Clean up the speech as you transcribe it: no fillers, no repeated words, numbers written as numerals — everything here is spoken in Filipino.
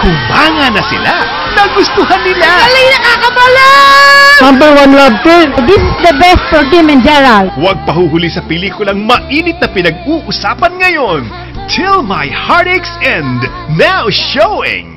Humanga na sila. Nagustuhan nila. Galing, nakakabala! Number 1 love team. This is the best for Tim and Gerald. Huwag pahuhuli sa pelikulang mainit na pinag-uusapan ngayon. Till My Heartaches End. Now showing.